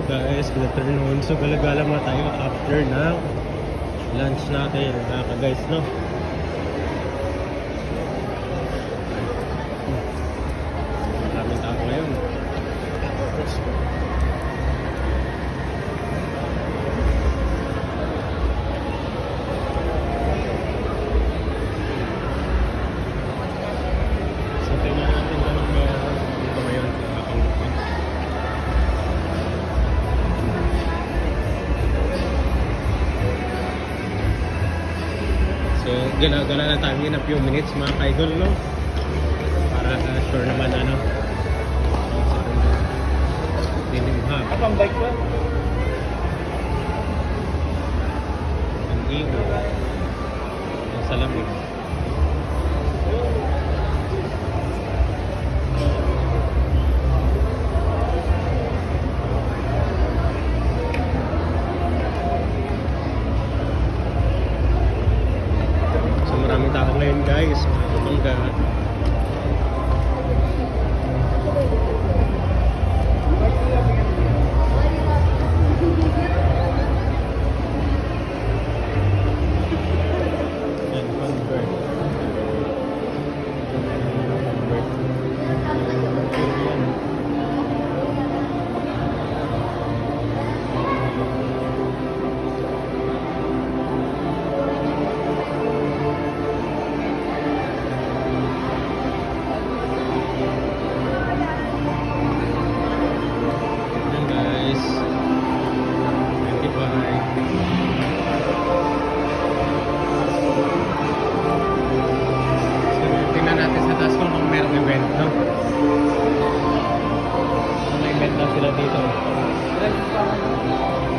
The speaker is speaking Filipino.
Guys, good afternoon. So galagala muna tayo after ng lunch natin, guys, no? Maraming tao ngayon. So tingnan natin anong meron dito ngayon sa Pangasinan. So, gala na tayo in a few minutes mga kaidol, no? Para sure naman ano. Dinimha. Kapang bike ba? Ang iwo. Ang salamig. Maraming tao ngayon, guys, mga kapangga. And convert. Sila dito.